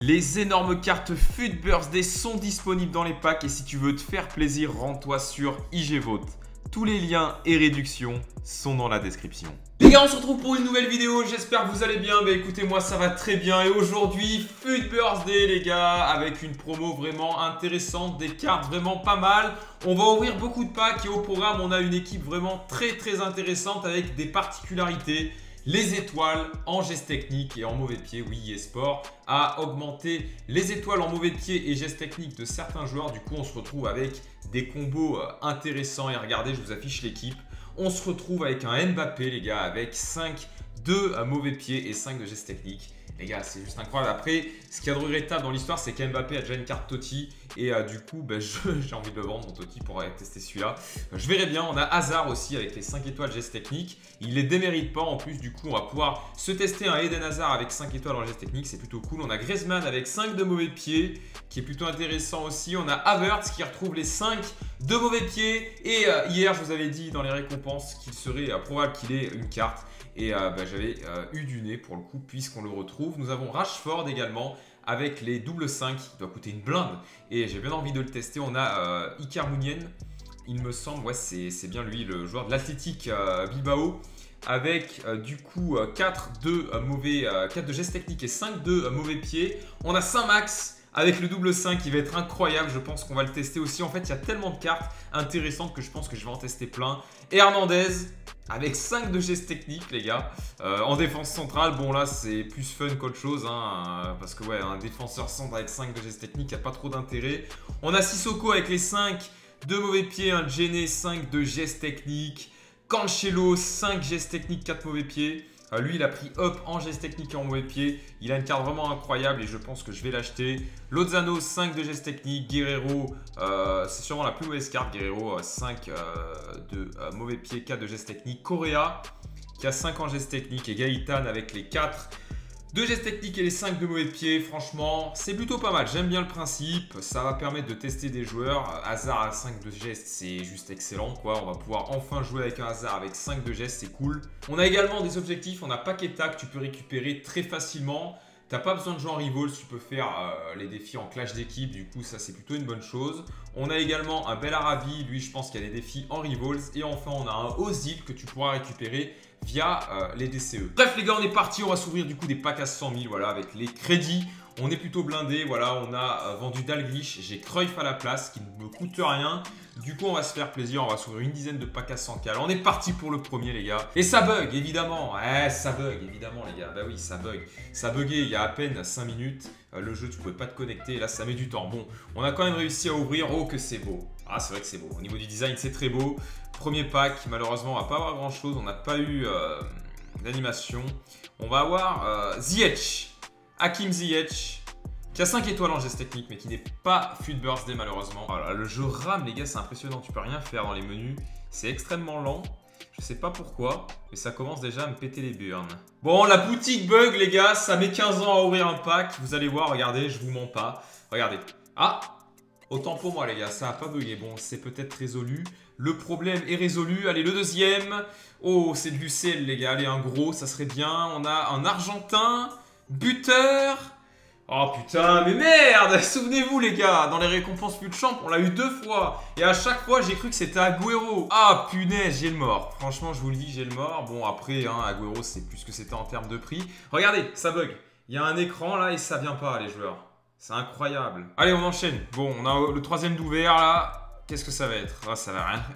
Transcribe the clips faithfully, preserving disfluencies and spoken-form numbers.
Les énormes cartes Fut Birthday sont disponibles dans les packs et si tu veux te faire plaisir, rends-toi sur I G Vote. Tous les liens et réductions sont dans la description. Les gars, on se retrouve pour une nouvelle vidéo, j'espère que vous allez bien. Bah écoutez, moi ça va très bien et aujourd'hui, Fut Birthday les gars, avec une promo vraiment intéressante, des cartes vraiment pas mal. On va ouvrir beaucoup de packs et au programme, on a une équipe vraiment très très intéressante avec des particularités. Les étoiles en geste technique et en mauvais pied, oui, eSport a augmenté les étoiles en mauvais pied et geste technique de certains joueurs. Du coup, on se retrouve avec des combos intéressants. Et regardez, je vous affiche l'équipe. On se retrouve avec un Mbappé, les gars, avec cinq de mauvais pied et cinq de geste technique. Les gars, c'est juste incroyable. Après, ce qu'il y a de regrettable dans l'histoire, c'est qu'Mbappé a déjà une carte Totti. Et euh, du coup, bah, j'ai envie de le vendre, mon Totti, pour aller tester celui-là. Je verrai bien. On a Hazard aussi avec les cinq étoiles geste technique. Il les démérite pas. En plus, du coup, on va pouvoir se tester un Eden Hazard avec cinq étoiles en geste technique. C'est plutôt cool. On a Griezmann avec cinq de mauvais pieds, qui est plutôt intéressant aussi. On a Havertz qui retrouve les cinq de mauvais pieds. Et euh, hier, je vous avais dit dans les récompenses qu'il serait euh, probable qu'il ait une carte. Et euh, bah, j'avais euh, eu du nez pour le coup puisqu'on le retrouve. Nous avons Rashford également avec les double cinq qui doit coûter une blinde. Et j'ai bien envie de le tester. On a euh, Iker Muniain, il me semble. Ouais, c'est bien lui, le joueur de l'Athletic euh, Bilbao. Avec euh, du coup euh, quatre de euh, mauvais, euh, quatre de geste technique et cinq de euh, mauvais pied. On a Saint-Max avec le double cinq qui va être incroyable. Je pense qu'on va le tester aussi. En fait, il y a tellement de cartes intéressantes que je pense que je vais en tester plein. Et Hernandez avec cinq de gestes techniques, les gars. Euh, en défense centrale, bon là, c'est plus fun qu'autre chose. Hein, parce que ouais, un défenseur centre avec cinq de gestes techniques, il n'y a pas trop d'intérêt. On a Sissoko avec les cinq de mauvais pieds. Un Djene, cinq de gestes techniques. Cancelo, cinq gestes techniques, quatre mauvais pieds. Euh, lui, il a pris Hop en geste technique et en mauvais pied. Il a une carte vraiment incroyable et je pense que je vais l'acheter. Lozano, cinq de geste technique. Guerrero, euh, c'est sûrement la plus mauvaise carte. Guerrero, cinq euh, de euh, mauvais pied, quatre de geste technique. Correa, qui a cinq en geste technique. Et Gaëtan avec les quatre de geste technique et les cinq de mauvais pied. Franchement, c'est plutôt pas mal. J'aime bien le principe. Ça va permettre de tester des joueurs. Hazard à cinq de gestes, c'est juste excellent, quoi. On va pouvoir enfin jouer avec un Hazard avec cinq de gestes, c'est cool. On a également des objectifs. On a Paqueta que tu peux récupérer très facilement. T'as pas besoin de jouer en Rivals, tu peux faire euh, les défis en clash d'équipe, du coup ça c'est plutôt une bonne chose. On a également un Belarabi, lui je pense qu'il y a des défis en Rivals. Et enfin on a un Ozil que tu pourras récupérer via euh, les D C E. Bref les gars, on est parti, on va s'ouvrir du coup des packs à cent mille, voilà, avec les crédits. On est plutôt blindé, voilà, on a euh, vendu Dalglish, j'ai Cruyff à la place qui ne me coûte rien. Du coup, on va se faire plaisir, on va s'ouvrir une dizaine de packs à cent K. Alors, on est parti pour le premier, les gars. Et ça bug, évidemment. Ouais, ça bug, évidemment, les gars. Bah oui, ça bug. Ça buguait il y a à peine cinq minutes. Euh, le jeu, tu pouvais pas te connecter. Et là, ça met du temps. Bon, on a quand même réussi à ouvrir. Oh, que c'est beau. Ah, c'est vrai que c'est beau. Au niveau du design, c'est très beau. Premier pack, malheureusement, on va pas avoir grand-chose. On n'a pas eu euh, d'animation. On va avoir euh, Ziyech. Hakim Ziyech. Qui a cinq étoiles en geste technique, mais qui n'est pas Fut Birthday malheureusement. Voilà, le jeu rame, les gars, c'est impressionnant. Tu peux rien faire dans les menus. C'est extrêmement lent. Je sais pas pourquoi, mais ça commence déjà à me péter les burnes. Bon, la boutique bug, les gars, ça met quinze ans à ouvrir un pack. Vous allez voir, regardez, je vous mens pas. Regardez. Ah, autant pour moi, les gars, ça a pas bugué. Bon, c'est peut-être résolu. Le problème est résolu. Allez, le deuxième. Oh, c'est de l'U C L, les gars. Allez, un gros, ça serait bien. On a un Argentin, buteur. Oh putain, mais merde! Souvenez-vous les gars, dans les récompenses Fut Champ, on l'a eu deux fois. Et à chaque fois, j'ai cru que c'était Agüero. Ah punaise, j'ai le mort. Franchement, je vous le dis, j'ai le mort. Bon, après, hein, Agüero, c'est plus que c'était en termes de prix. Regardez, ça bug. Il y a un écran là et ça vient pas, les joueurs. C'est incroyable. Allez, on enchaîne. Bon, on a le troisième d'ouvert là. Qu'est-ce que ça va être? Ah, ça va rien.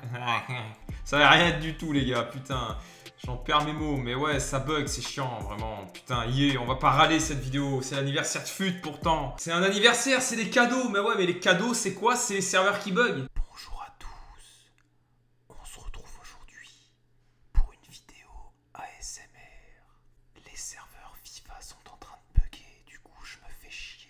Ça va rien être du tout, les gars. Putain. J'en perds mes mots, mais ouais, ça bug, c'est chiant, vraiment. Putain, yeah, on va pas râler cette vidéo. C'est l'anniversaire de Fut, pourtant. C'est un anniversaire, c'est des cadeaux. Mais ouais, mais les cadeaux, c'est quoi? C'est les serveurs qui bug. Bonjour à tous. On se retrouve aujourd'hui pour une vidéo A S M R. Les serveurs FIFA sont en train de bugger, du coup, je me fais chier.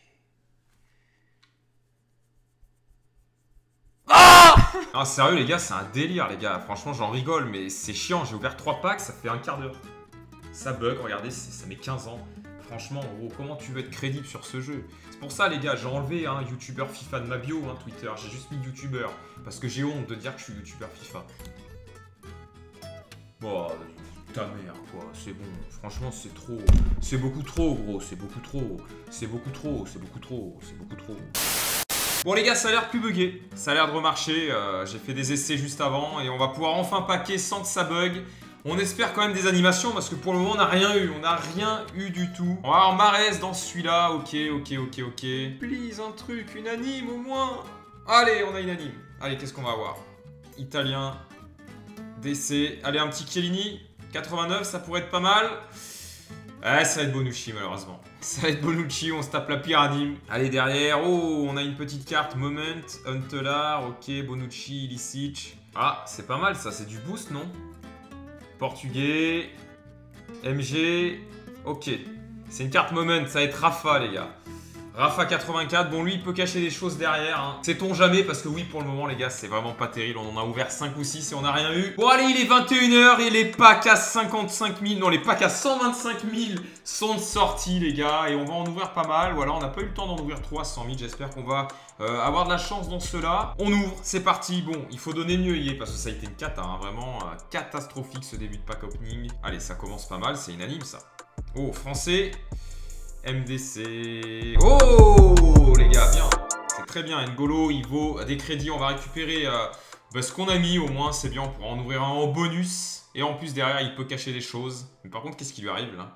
Ah sérieux les gars, c'est un délire les gars. Franchement j'en rigole mais c'est chiant. J'ai ouvert trois packs, ça fait un quart d'heure. Ça bug, regardez, ça met quinze ans. Franchement gros, comment tu veux être crédible sur ce jeu? C'est pour ça les gars, j'ai enlevé un hein, youtubeur FIFA de ma bio, hein, Twitter. J'ai juste mis youtubeur parce que j'ai honte de dire que je suis youtubeur FIFA. Bon, Ta mère, quoi, c'est bon. Franchement, c'est trop. C'est beaucoup trop, gros. C'est beaucoup trop. C'est beaucoup trop. C'est beaucoup trop. C'est beaucoup trop. Bon, les gars, ça a l'air plus bugué. Ça a l'air de remarcher. Euh, J'ai fait des essais juste avant et on va pouvoir enfin packer sans que ça bug. On espère quand même des animations parce que pour le moment, on n'a rien eu. On n'a rien eu du tout. On va avoir Marez dans celui-là. Ok, ok, ok, ok. Please, un truc, une anime au moins. Allez, on a une anime. Allez, qu'est-ce qu'on va avoir? Italien. D C. Allez, un petit Chiellini. quatre-vingt-neuf, ça pourrait être pas mal. Ouais, ça va être Bonucci, malheureusement. Ça va être Bonucci, on se tape la pire anime. Allez, derrière. Oh, on a une petite carte. Moment. Huntelaar. Ok, Bonucci, Ilicic. Ah, c'est pas mal, ça. C'est du boost, non? Portugais. M G. Ok. C'est une carte Moment. Ça va être Rafa, les gars. Rafa quatre-vingt-quatre, bon lui il peut cacher des choses derrière, hein. Sait-on jamais parce que oui pour le moment les gars c'est vraiment pas terrible, on en a ouvert cinq ou six et on n'a rien eu. Bon allez il est vingt et une heures et les packs à cinquante-cinq mille, non les packs à cent vingt-cinq mille sont sortis les gars et on va en ouvrir pas mal. Voilà on n'a pas eu le temps d'en ouvrir trois cent mille, j'espère qu'on va euh, avoir de la chance dans ceux-là. On ouvre, c'est parti, bon il faut donner mieux y est parce que ça a été une cata, hein, vraiment euh, catastrophique ce début de pack opening. Allez ça commence pas mal, c'est unanime ça. Oh français. M D C. Oh les gars, bien. C'est très bien. N'Golo, il vaut des crédits. On va récupérer euh, bah, ce qu'on a mis au moins. C'est bien. On pourra en ouvrir un en bonus. Et en plus, derrière, il peut cacher des choses. Mais par contre, qu'est-ce qui lui arrive là?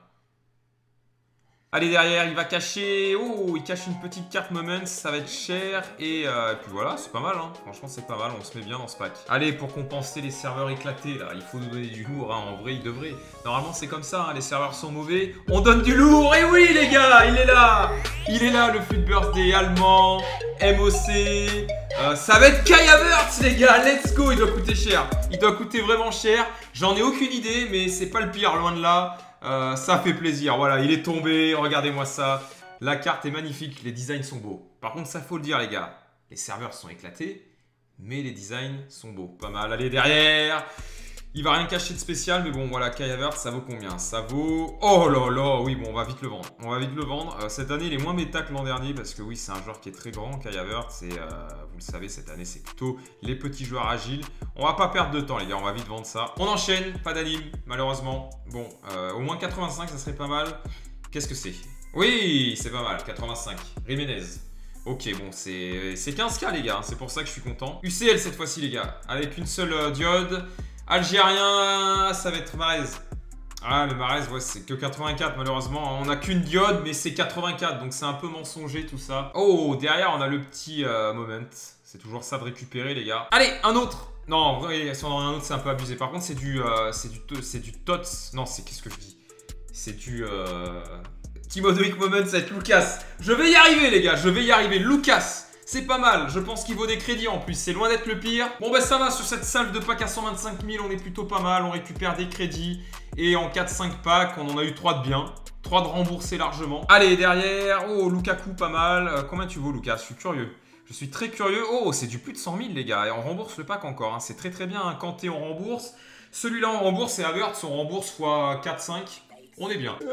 Allez, derrière, il va cacher... Oh, il cache une petite carte Moments, ça va être cher. Et, euh, et puis voilà, c'est pas mal, hein. Franchement, c'est pas mal, on se met bien dans ce pack. Allez, pour compenser les serveurs éclatés, là, il faut nous donner du lourd, hein. En vrai, il devrait. Normalement, c'est comme ça, hein. Les serveurs sont mauvais. On donne du lourd, et oui, les gars, il est là. Il est là, le Foot Birthday allemand, M O C... Euh, ça va être Kai Havertz les gars, let's go. Il doit coûter cher, il doit coûter vraiment cher. J'en ai aucune idée, mais c'est pas le pire, loin de là. Euh, ça fait plaisir, voilà, il est tombé, regardez-moi ça. La carte est magnifique, les designs sont beaux. Par contre, ça faut le dire les gars, les serveurs sont éclatés, mais les designs sont beaux. Pas mal, allez derrière. Il va rien cacher de spécial, mais bon, voilà, Kai Havertz, ça vaut combien? Ça vaut... Oh là là, oui, bon, on va vite le vendre. On va vite le vendre. Euh, cette année, il est moins méta que l'an dernier, parce que oui, c'est un joueur qui est très grand, Kai Havertz, et euh, vous le savez, cette année, c'est plutôt les petits joueurs agiles. On va pas perdre de temps, les gars, on va vite vendre ça. On enchaîne, pas d'anime, malheureusement. Bon, euh, au moins quatre-vingt-cinq, ça serait pas mal. Qu'est-ce que c'est? Oui, c'est pas mal, quatre-vingt-cinq. Jiménez. Ok, bon, c'est quinze K, les gars, hein, c'est pour ça que je suis content. U C L cette fois-ci, les gars, avec une seule euh, diode. Algérien, ça va être Marez. Ah, mais Marez, ouais, c'est que quatre-vingt-quatre, malheureusement. On n'a qu'une diode, mais c'est quatre-vingt-quatre, donc c'est un peu mensonger tout ça. Oh, derrière, on a le petit euh, Moment. C'est toujours ça de récupérer, les gars. Allez, un autre. Non, en vrai, si on en a un autre, c'est un peu abusé. Par contre, c'est du, euh, c'est du, c'est du Tots. Non, c'est qu'est-ce que je dis? C'est du euh... Timothy Moment, ça va être Lucas. Je vais y arriver, les gars. Je vais y arriver. Lucas. C'est pas mal, je pense qu'il vaut des crédits en plus, c'est loin d'être le pire. Bon bah ça va, sur cette salve de pack à cent vingt-cinq mille, on est plutôt pas mal, on récupère des crédits. Et en quatre cinq packs, on en a eu trois de bien, trois de remboursés largement. Allez, derrière, oh Lukaku pas mal. Euh, combien tu vaux Lucas? Je suis curieux. Je suis très curieux. Oh, c'est du plus de cent mille les gars, et on rembourse le pack encore, hein. C'est très très bien, hein. Kanté on rembourse. Celui-là on rembourse et Havertz on rembourse fois quatre cinq. On est bien.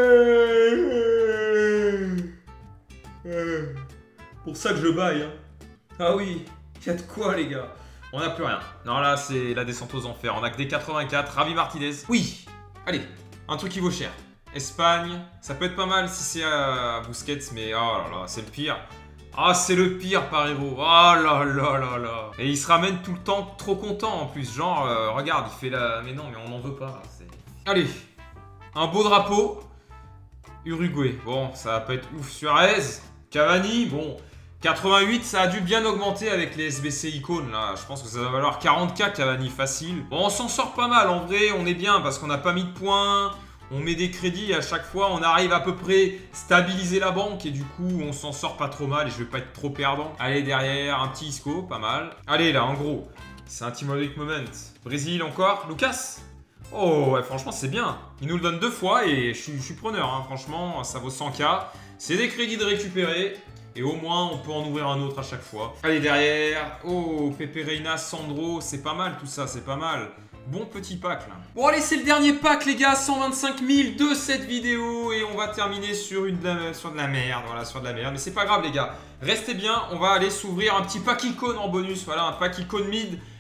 Pour ça que je baille, hein. Ah oui, il y a de quoi les gars. On n'a plus rien. Non là c'est la descente aux enfers. On a que des quatre-vingt-quatre. Ravi Martinez. Oui. Allez, un truc qui vaut cher. Espagne. Ça peut être pas mal si c'est à Busquets, mais oh là là, c'est le pire. Ah c'est le pire par héros. Oh là là là là. Et il se ramène tout le temps trop content en plus. Genre, euh, regarde, il fait la... Mais non, mais on n'en veut pas. Allez, un beau drapeau. Uruguay. Bon, ça va pas être ouf. Suarez. Cavani, bon, quatre-vingt-huit, ça a dû bien augmenter avec les S B C icônes, là. Je pense que ça va valoir quarante K, Cavani, facile. Bon, on s'en sort pas mal, en vrai, on est bien, parce qu'on n'a pas mis de points, on met des crédits, et à chaque fois, on arrive à peu près stabiliser la banque, et du coup, on s'en sort pas trop mal, et je vais pas être trop perdant. Allez, derrière, un petit Isco, pas mal. Allez, là, en gros, c'est un Timothy Moment. Brésil, encore, Lucas. Oh, ouais, franchement, c'est bien. Il nous le donne deux fois, et je suis, je suis preneur, hein. Franchement, ça vaut cent K. C'est des crédits de récupérer. Et au moins, on peut en ouvrir un autre à chaque fois. Allez, derrière. Oh, Pepe Reina, Sandro. C'est pas mal tout ça, c'est pas mal. Bon petit pack, là. Bon, allez, c'est le dernier pack, les gars. cent vingt-cinq mille de cette vidéo. Et on va terminer sur, une, sur de la merde. Voilà, sur de la merde. Mais c'est pas grave, les gars. Restez bien. On va aller s'ouvrir un petit pack icône en bonus. Voilà, un pack icône mid.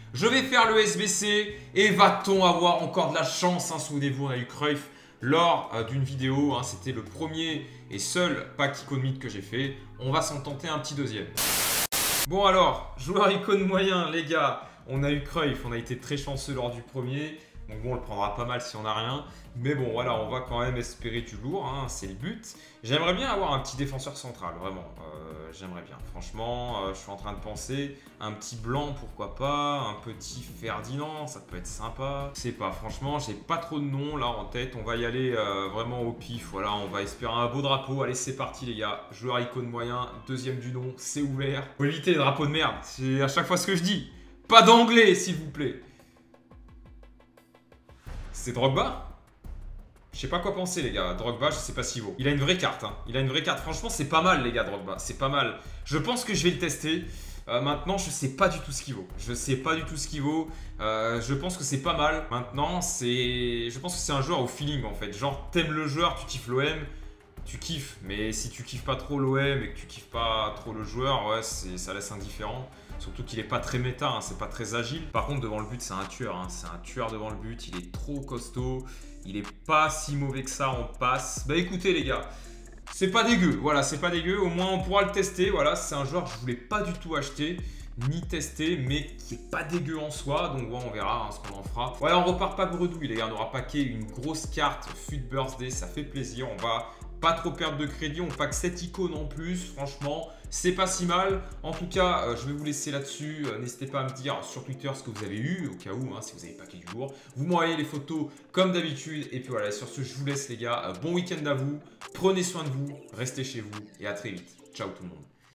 Je vais faire le S B C et va-t-on avoir encore de la chance, hein. Souvenez-vous, on a eu Cruyff lors euh, d'une vidéo, hein. C'était le premier et seul pack icône mythe que j'ai fait. On va s'en tenter un petit deuxième. Bon alors, joueur icône moyen, les gars. On a eu Cruyff, on a été très chanceux lors du premier. Donc bon, on le prendra pas mal si on n'a rien. Mais bon, voilà, on va quand même espérer du lourd, hein, c'est le but. J'aimerais bien avoir un petit défenseur central, vraiment. Euh, J'aimerais bien. Franchement, euh, je suis en train de penser. Un petit Blanc, pourquoi pas. Un petit Ferdinand, ça peut être sympa. Je sais pas, franchement, j'ai pas trop de noms là en tête. On va y aller euh, vraiment au pif. Voilà, on va espérer un beau drapeau. Allez, c'est parti, les gars. Joueur icône moyen, deuxième du nom, c'est ouvert. Faut éviter les drapeaux de merde. C'est à chaque fois ce que je dis. Pas d'anglais, s'il vous plaît. C'est Drogba? Je sais pas quoi penser, les gars. Drogba, je sais pas s'il vaut. Il a une vraie carte, hein. Il a une vraie carte. Franchement, c'est pas mal, les gars, Drogba. C'est pas mal. Je pense que je vais le tester. Euh, maintenant, je sais pas du tout ce qu'il vaut. Je sais pas du tout ce qu'il vaut. Euh, je pense que c'est pas mal. Maintenant, c'est... Je pense que c'est un joueur au feeling, en fait. Genre, t'aimes le joueur, tu kiffes l'O M, tu kiffes. Mais si tu kiffes pas trop l'O M et que tu kiffes pas trop le joueur, ouais, ça laisse indifférent. Surtout qu'il est pas très méta, hein, c'est pas très agile. Par contre, devant le but, c'est un tueur. Hein. C'est un tueur devant le but. Il est trop costaud. Il est pas si mauvais que ça en passe. Bah écoutez, les gars, c'est pas dégueu. Voilà, c'est pas dégueu. Au moins, on pourra le tester. Voilà, c'est un joueur que je voulais pas du tout acheter ni tester, mais qui est pas dégueu en soi. Donc, ouais, on verra hein, ce qu'on en fera. Voilà, on repart pas bredouille, les gars. On aura packé une grosse carte Fut Birthday. Ça fait plaisir. On va pas trop perdre de crédit. On pack sept icônes en plus. Franchement, c'est pas si mal. En tout cas, euh, je vais vous laisser là-dessus. Euh, N'hésitez pas à me dire sur Twitter ce que vous avez eu, au cas où, hein, si vous avez packé du lourd. Vous m'envoyez les photos comme d'habitude. Et puis voilà, sur ce, je vous laisse, les gars. Euh, bon week-end à vous. Prenez soin de vous. Restez chez vous. Et à très vite. Ciao tout le monde.